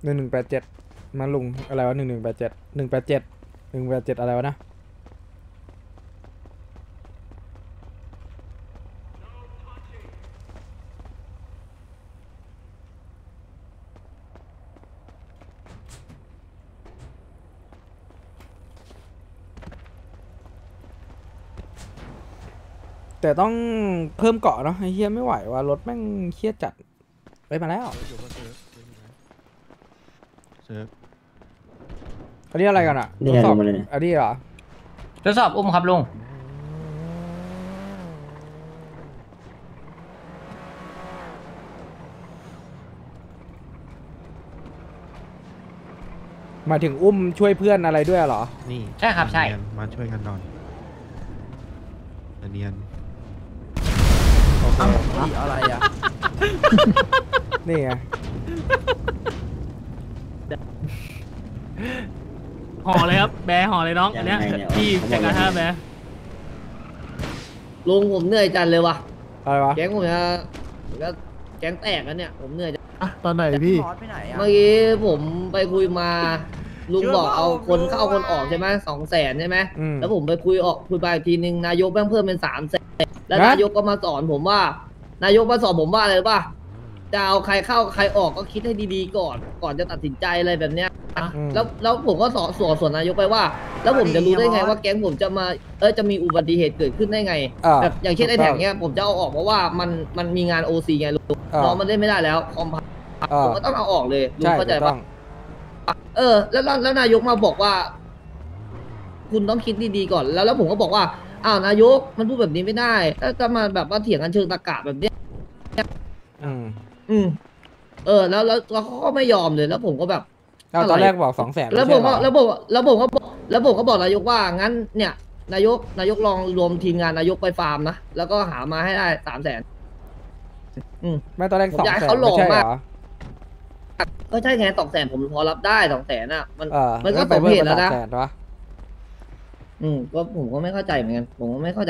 1187มาลุงอะไรวะ1187187อะไรวะนะแต่ต้องเพิ่มเกาะเนาะไอ้เฮียไม่ไหวว่ารถแม่งเครียดจัดไปมาแล้วอันนี้อะไรกันอะทดสอบอันนี้เหรอทดสอบอุ้มครับลุงมาถึงอุ้มช่วยเพื่อนอะไรด้วยเหรอนี่ใช่ครับใช่มาช่วยกันหน่อยเนียนโอเคอะไรอ่ะนี่ไงห่อเลยครับแบห่อเลยน้องอันเนี้ยพี่จัดการท่าแบลุงผมเหนื่อยจัดเลยวะอะไรวะแก๊งผมจะแก๊งแตกแล้วเนี่ยผมเหนื่อยจัดตอนไหนพี่เมื่อกี้ผมไปคุยมาลุงบอกเอาคนเข้าคนออกใช่ไหม200,000ใช่ไหมแล้วผมไปคุยไปอีกทีนึงนายกแม่งเพิ่มเป็น300,000แล้วนายกก็มาสอนผมว่านายกมาสอนผมว่าอะไรป่ะจะเอาใครเข้าใครออกก็คิดให้ดีๆก่อนจะตัดสินใจอะไรแบบเนี้ยแล้วผมก็ส่วนนายกไปว่าแล้วผมจะรู้ได้ไงว่าแก๊งผมจะมาจะมีอุบัติเหตุเกิดขึ้นได้ไงแบบอย่างเช่นไอ้แถงเนี้ยผมจะเอาออกเพราะว่ามันมีงาน OC ไงลุงน้องมันเล่นไม่ได้แล้วคอมพังผมก็ต้องเอาออกเลยลุงเข้าใจปะแล้วนายกมาบอกว่าคุณต้องคิดดีๆก่อนแล้วผมก็บอกว่าอ้าวนายกมันพูดแบบนี้ไม่ได้ถ้าจะมาแบบว่าเถียงกันเชิงตะกะแบบเนี้ยแล้วเขาก็ไม่ยอมเลยแล้วผมก็แบบตอนแรกบอก200,000 แล้วผมก็บอกนายกว่างั้นเนี่ยนายกลองรวมทีมงานนายกไปฟาร์มนะแล้วก็หามาให้ได้300,000 ไม่ตอนแรก200,000 เขาหลอกมากเหรอก็ใช่ไง200,000ผมพอรับได้200,000อ่ะมันก็สมเหตุแล้วนะก็ผมก็ไม่เข้าใจเหมือนกันผมก็ไม่เข้าใจ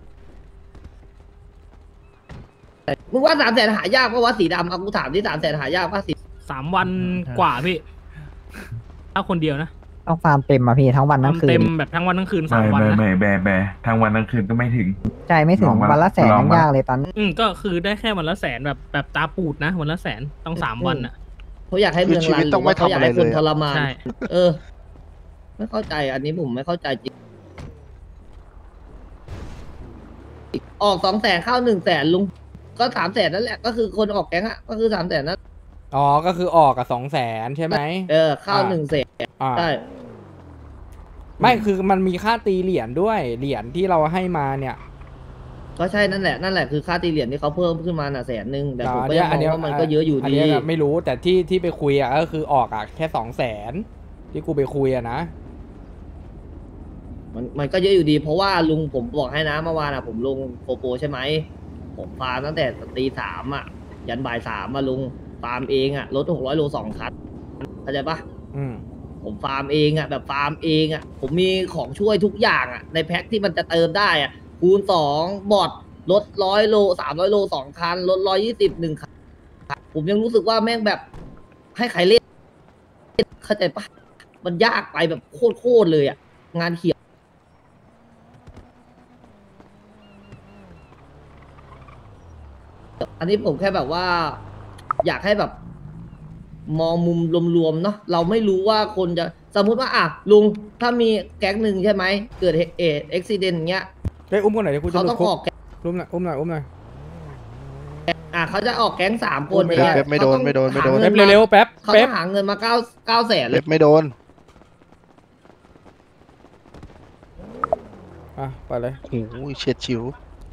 มึงว่า300,000หายากเพราะว่าสีดำเอากูถามที่300,000หายากป่ะ 3 วันกว่าพี่ถ้าคนเดียวนะต้องฟาร์มเต็มอ่ะพี่ทั้งวันทั้งคืนเต็มแบบทั้งวันทั้งคืน3 วันนะแบทั้งวันทั้งคืนก็ไม่ถึงใจไม่ถึงวันละ100,000ยังยากเลยตอนก็คือได้แค่วันละ100,000แบบตาปูดนะวันละ100,000ต้อง3 วันอ่ะเขาอยากให้เมืองรันหรือว่าเขาอยากให้คนทรมานใช่ไม่เข้าใจอันนี้ผมไม่เข้าใจจริงออก200,000เข้า100,000ลุงก็300,000นั่นแหละก็คือคนออกแก๊งอ่ะก็คือ300,000นั่นอ๋อก็คือออกกับ200,000ใช่ไหมเข้า100,000ใช่ไม่คือมันมีค่าตีเหรียญด้วยเหรียญที่เราให้มาเนี่ยก็ใช่นั่นแหละคือค่าตีเหรียญที่เขาเพิ่มขึ้นมา100,000แต่ผมก็ยังมองว่ามันก็เยอะอยู่ดีไม่รู้แต่ที่ไปคุยอ่ะก็คือออกอ่ะแค่200,000ที่กูไปคุยอ่ะนะมันก็เยอะอยู่ดีเพราะว่าลุงผมบอกให้นะเมื่อวานอ่ะผมลงโปโปใช่ไหมผมฟาร์มตั้งแต่ตี3อ่ะยันบ่าย3มาลุงฟาร์มเองอ่ะรถ600 โล2 คันเข้าใจปะผมฟาร์มเองอ่ะแบบฟาร์มเองอ่ะผมมีของช่วยทุกอย่างอ่ะในแพ็คที่มันจะเติมได้อ่ะคูณ2บอทรถ100 โล300 โล2 คันรถ120 1 คันผมยังรู้สึกว่าแม่งแบบให้ใครเล่นเข้าใจปะมันยากไปแบบโคตรเลยอ่ะงานเขียวอันนี้ผมแค่แบบว่าอยากให้แบบมองมุมรวมๆเนาะเราไม่รู้ว่าคนจะสมมุติว่าลุงถ้ามีแก๊งหนึ่งใช่ไหมเกิดเหตุอุบิเหตุอย่างเงี้ยได้อุ้มกันหน่อยเขาต้องออกอุ้มหน่อยเขาจะออกแก๊ง3 คนเนี่ยไม่โดนเร็วแป๊บเขาต้องหาเงินมา900,000เลยไม่โดนไปเลยโอ้ยเฉียดฉิว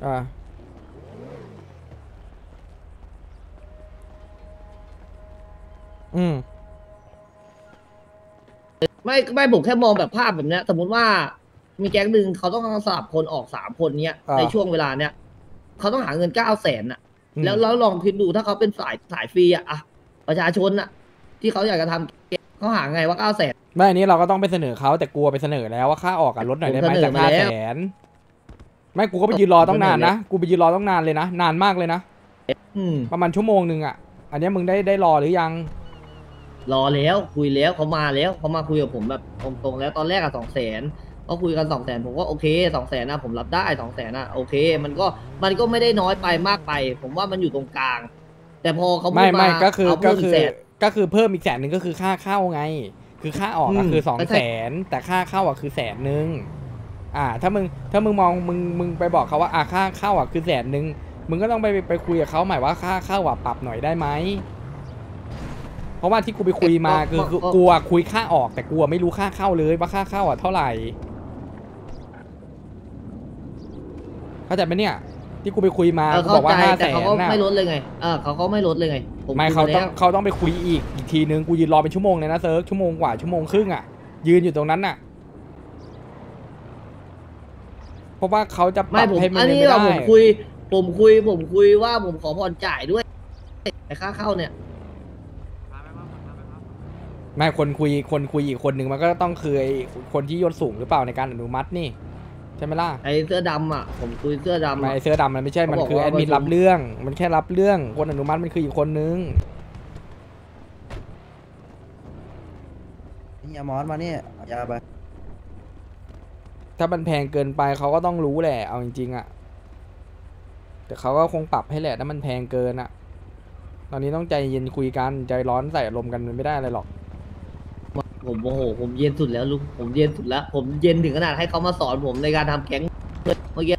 ไม่ผมแค่มองแบบภาพแบบเนี้ยสมมุติว่ามีแก๊งหนึ่งเขาต้องสลับคนออก3 คนเนี้ยในช่วงเวลาเนี้ยเขาต้องหาเงิน900,000อ่ะแล้วลองคิดดูถ้าเขาเป็นสายฟรีอ่ะประชาชนอ่ะที่เขาอยากจะทำเขาหาไงว่า900,000 ไม่อันนี้เราก็ต้องไปเสนอเขาแต่กลัวไปเสนอแล้วว่าค่าออกกับรถหน่อยได้ไหมจาก500,000ไม่กูก็ไปยืนรอต้องนานนะกูไปยืนรอต้องนานเลยนะนานมากเลยนะประมาณ1 ชั่วโมงอ่ะอันนี้มึงได้รอหรือยังรอแล้วคุยแล้วเขามาแล้วเขามาคุยกับผมแบบตรงๆแล้วตอนแรกอะ200,000เขาคุยกัน200,000ผมก็โอเค200,000นะผมรับได้200,000นะโอเคมันก็ไม่ได้น้อยไปมากไป ผมว่ามันอยู่ตรงกลาง แต่พอเขาพูดไม่มาก็คือเอาก็เพิ่มคือ 100,000 ก็คือเพิ่มอีก100,000ก็คือค่าเข้าไง คือค่าออกอะคือก็ใช่ 200,000แต่ค่าเข้าอะคือ100,000ถ้ามึงมองมึงไปบอกเขาว่าค่าเข้าอะคือ100,000มึงก็ต้องไปคุยกับเขาใหม่ว่าค่าเข้าอะปรับหน่อยได้ไหมเพราะว่าที่กูไปคุยมาคือกูอะคุยค่าออกแต่กูอะไม่รู้ค่าเข้าเลยว่าค่าเข้าอะเท่าไหร่เข้าใจไหมเนี่ยที่กูไปคุยมากูเข้าบอกว่าใจ 500,000 แต่เขาก็น่ะไม่ลดเลยไงเขาก็ไม่ลดเลยไงผมไม่คุยเขามาต้อแล้งวเขาต้องไปคุยอีกทีนึงกูยืนรอเป็นชั่วโมงเลยนะเซิร์ฟชั่วโมงกว่าชั่วโมงครึ่งอ่ะยืนอยู่ตรงนั้นน่ะเพราะว่าเขาจะปไม่รับผมให้มันอันนี้ไม่เราได้ผมคุยว่าผมขอผ่อนจ่ายด้วยแต่ค่าเข้าเนี่ยไม่คนคุยอีกคนหนึ่งมันก็ต้องคือไอ้คนที่ยศสูงหรือเปล่าในการอนุมัตินี่ใช่ไหมล่ะไอ้เสื้อดำอ่ะผมคุยเสื้อดำไม่อะไอ้เสื้อดำมันไม่ใช่มันเขาบอกคือว่าแอดมินประชุมรับเรื่องมันแค่รับเรื่องคนอนุมัติมันคืออีกคนนึงนี่อมอสมาเนี่ยยาไปถ้ามันแพงเกินไปเขาก็ต้องรู้แหละเอาจริงๆอ่ะแต่เขาก็คงปรับให้แหละถ้ามันแพงเกินอ่ะตอนนี้ต้องใจเย็นคุยกันใจร้อนใส่อารมณ์กันมันไม่ได้อะไรหรอกผมโอ้โหผมเย็นสุดแล้วลุงผมเย็นสุดแล้วผมเย็นถึงขนาดให้เขามาสอนผมในการทำแก๊งเมื่อกี้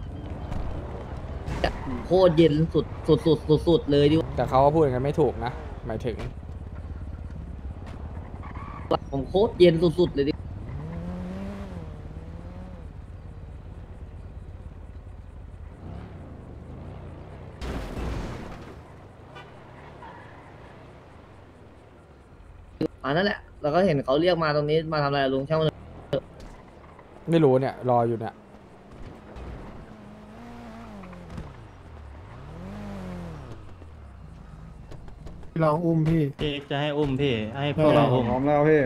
โคตรเย็นสุดเลยดิแต่เขาก็พูดอย่างนั้นไม่ถูกนะหมายถึงผมโคตรเย็นสุดๆเลยดินั่นแหละแล้วก็เห็นเขาเรียกมาตรงนี้มาทำอะไรอะลุงช่างมันไม่รู้เนี่ยรออยู่เนี่ยลองอุ้มพี่พี่จะให้อุ้มพี่ให้พวกเราอุ้มพร้อมแล้วพี่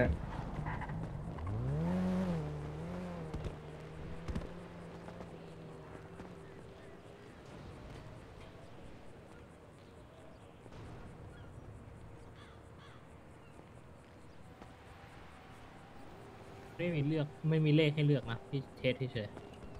ไม่มีเลือกไม่มีเลขให้เลือกนะพี่เทสเฉย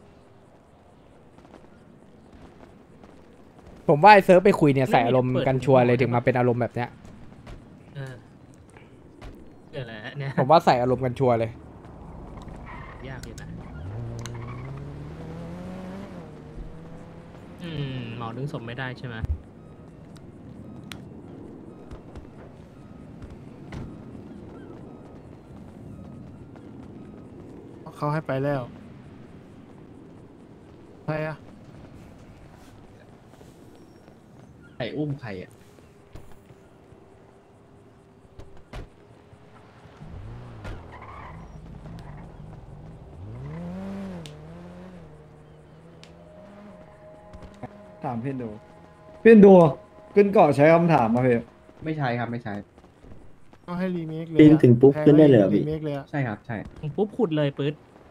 ผมว่าไอ้เซิร์ฟไปคุยเนี่ยใส่อารมณ์กันชัวร์เลยถึงมาเป็นอารมณ์แบบเนี้ยเออเดี๋ยวแหละเนี่ยผมว่าใส่อารมณ์กันชัวร์เลยยากอยู่นะหมอดึงศพไม่ได้ใช่ไหมเขาให้ไปแล้วใครอะใครอุ้มใครอ่ะถามพี่ดูพี่ดูขึ้นเกาะใช้คำถามมาพี่ไม่ใช่ครับไม่ใช่เขาให้รีเมคเลยปีนถึงปุ๊บขึ้นได้เลยเหรอพี่รีเมคเลยอะใช่ครับใช่ปุ๊บขุดเลยปื๊ด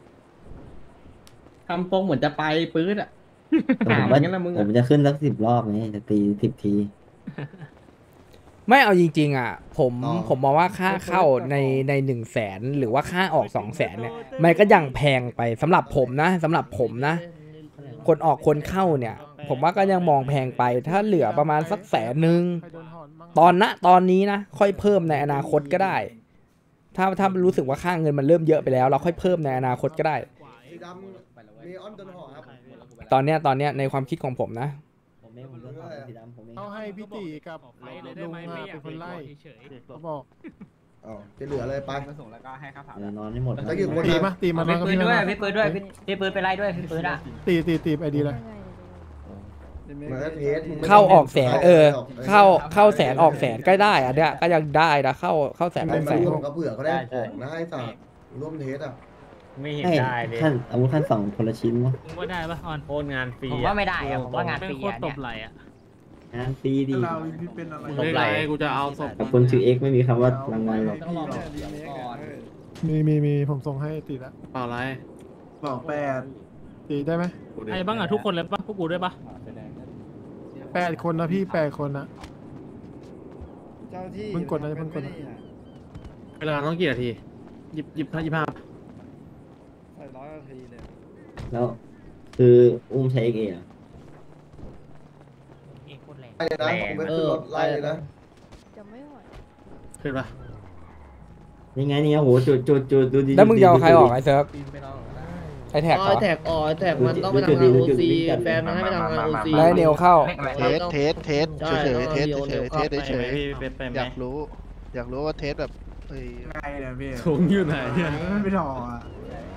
ทำโปงเหมือนจะไปปื๊ดอ่ะผมว่างั้นละมึงผอะมจะขึ้นสัก10 รอบไงจะตี10 ทีไม่เอาจริงๆอ่ะผมมองว่าค่าเข้าใน100,000หรือว่าค่าออก200,000เนี่ยมันก็ยังแพงไปสำหรับผมนะสำหรับผมนะ คนออกคนเข้าเนี่ย ผมว่าก็ยังมองแพงไปถ้าเหลือประมาณสัก100,000 ใครโดนหอนบ้างตอนนี้นะค่อยเพิ่มในอนาคตก็ได้ ถ้ารู้สึกว่าค่าเงินมันเริ่มเยอะไปแล้ว เราค่อยเพิ่มในอนาคตก็ได้สีดำมีออนโดนห่อครับตอนเนี้ยในความคิดของผมนะผมเองผมเลือกสีดำผมเองเขาให้พี่ตีกับออกไปเลยได้ลุงไหมอะไม่อยาเป็กนคนไล่เฉยเขาบอกจะเหลืออะไรไปส่งแล้วก็ให้ค่าผ่านเดี๋ยวนอนไม่หมดแล้วกี่คนตีมาตีมาพี่แล้วก็ปืนพี่ด้วยมาพี่ปืนด้วยพี่ปืนไปไล่ด้วยพี่ปืนอ่ะตีไอดีเลยมันก็เทสเข้าออกแสนเข้าแสนออกแสนก็ได้อันเนี้ยก็ยังได้นะเข้าแสนอมัอน กแสมาน ร่วมก็เผื่อเขาได้ของนะไอ้สัตว์ร่วมเทสอ่ะไม่เห็นให้ได้เลยขั้นอาวุธขั้น2คนละชิ้นวะมึงว่าได้ปะออนโคตรงานฟรีผมว่าไม่ได้อะผมว่างานแม่ฟงรีโคตรอะตเนี่ยบไหลอะงานฟรีดีตบไหลกูจะเอาศพกับคนชื่อ X ไม่มีคำว่ารางวัลหรอกต้องรอก่อนมีผมส่งให้ตีละเปล่าไรตีได้ไหมไอ้บ้างอะทุกคนเลยปะพวกกูด้วยปะ 8 คนนะพี่8 คนนะเจ้าที่เพิ่งกดนะเพิ่งกดนะลาต้องกี่นาที25 ใส่100 นาทีเลยแล้วคืออุ้มใช้เองอ่ะไล่เลยนะผมไปขึ้นรถไล่เลยนะจะไม่ไหวขึ้นปะยังไงเนี่ยโหจุดดูดีแล้วมึงจะเอาใครออกไอ้เซิร์ฟไอ้แท็กเหรอแท็กแท็กมันต้องไปทำงานโอซีแฟนมันให้ไปทำงานโอซีแล้วไอ้เนวเข้าเทสเฉยๆเทสเฉยๆอยากรู้ว่าเทสแบบเอ้ยไงเนี่ยพี่ถุงอยู่ไหนเนี่ยไม่ถอดอ่ะ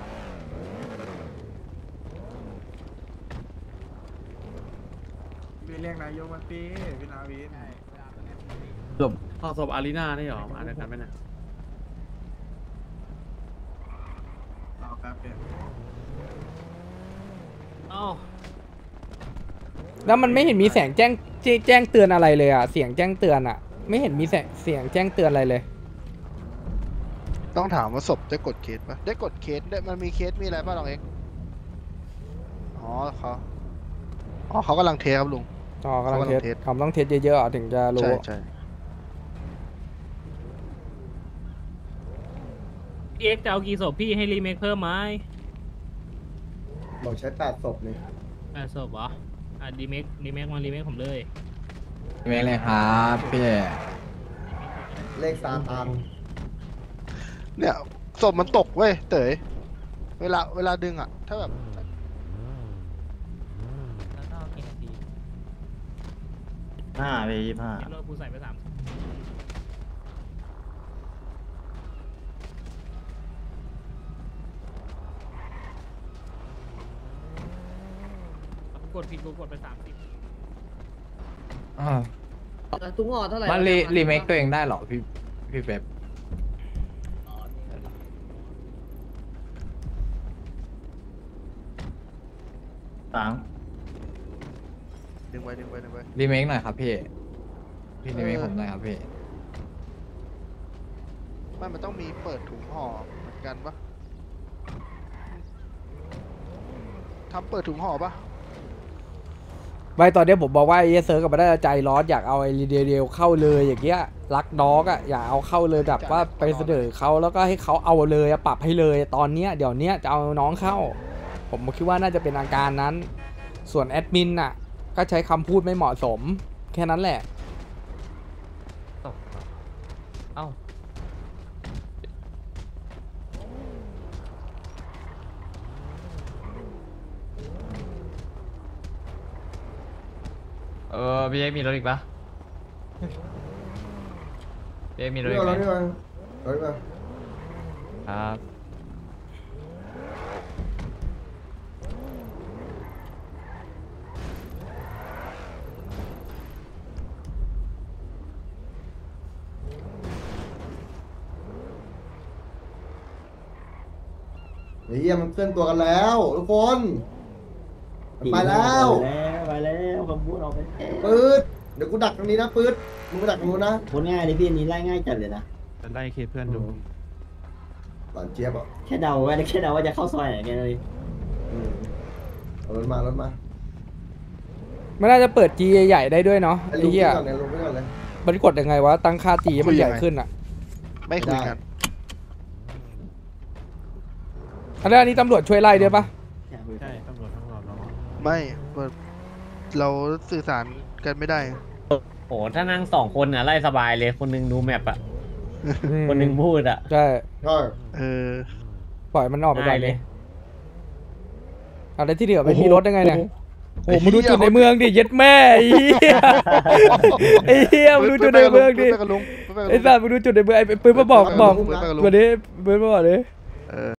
พี่เรียกนายกมาตีพี่นาวินข้อสอบอารีนาได้หรอมาด้วยกันไหมเนี่ยรอแป๊บเดียวอ้าวแล้วมันไม่เห็นมีแสงแจ้งเตือนอะไรเลยอ่ะเสียงแจ้งเตือนอ่ะ ไม่เห็นมีเสียงแจ้งเตือนอะไรเลยต้องถามว่าศพได้กดเคสปะได้กดเคสได้มันมีเคสมีอะไรป่ะลองเอ็กอ๋อเขากำลังเทสครับลุงอ๋อกำลังเทสเขากำลังเทสเขาต้องเทสเยอะๆอ่ะถึงจะรู้ใช่พี่เอ็กซ์จะเอากี่ศพพี่ให้รีเมคเพิ่มไหมบอกใช้8 ศพนี่ศพเหรอรีเมคมารีเมคผมเลยไม่เลยครับพี่เลข3 อันเนี่ยศพมันตกเว้ยเต๋ยเวลาดึงอ่ะถ้าแบบไป25 เลิกกูใส่ไป3กดผิดกูกดไป30 ทุกห่อเท่าไหร่มันรีเมคตัวเองได้เหรอพี่เป๊ปดึงไว้รีเมคหน่อยครับพี่รีเมคผมหน่อยครับพี่มันต้องมีเปิดถุงห่อเหมือนกันปะทำเปิดถุงห่อปะไม่ตอนนี้ผมบอกว่าไอ้เซิร์ฟกับมันได้ใจร้อนอยากเอาไอ้เดียวเข้าเลยอย่างเงี้ยรักน้องอ่ะอยากเอาเข้าเลยแบบว่าไปเสนอเขาแล้วก็ให้เขาเอาเลยอะปรับให้เลยตอนเนี้ยเดี๋ยวเนี้ยจะเอาน้องเข้า ผมคิดว่าน่าจะเป็นอาการนั้น ส่วนแอดมินน่ะก็ใช้คำพูดไม่เหมาะสมแค่นั้นแหละพี่เอ็กมีรถอีกปะพี่เอ็กมีรถอีกไหมครับเฮียมันเคลื่อนตัวกันแล้วทุกคนไปแล้วคำพูดออกไปปืดเดี๋ยวกูดักตรงนี้นะปืดมึงไปดักตรงนู้นนะคนง่ายเลยพี่อันนี้ไล่ง่ายจัดเลยนะไล่เคสเพื่อนดูหลานเจี๊ยบอ่ะแค่เดาว่าจะเข้าซอยไหนแค่นั้นเลยเอารถมามันน่าจะเปิดจีใหญ่ๆได้ด้วยเนาะไอ้ไอ้ลุงเหี้ยก่อนเนี่ยลุงไปก่อนเลยมันกดยังไงวะตั้งค่าจีให้มันใหญ่ขึ้นอ่ะไม่คุยกันอันนี้ตำรวจช่วยไล่ด้วยปะใช่ตำรวจทั้งหมดเราไม่เราสื่อสารกันไม่ได้โหถ้านั่ง2 คนอ่ะไล่สบายเลยคนนึงดูแมปอ่ะคนนึงพูดอ่ะใช่ใช่ปล่อยมันออกไปก่อนได้เลยอะไรที่เหลือไม่มีรถยังไงเนี่ยโอ้มึงดูจุดในเมืองดิเย็ดแม่ไอ้เหี้ยไอ้เหี้ยมึงดูจุดในเมืองดิไอ้สัตว์มึงดูจุดในเมืองไอ้ปืนมาบอกวันนี้ปืนมาบอกดิ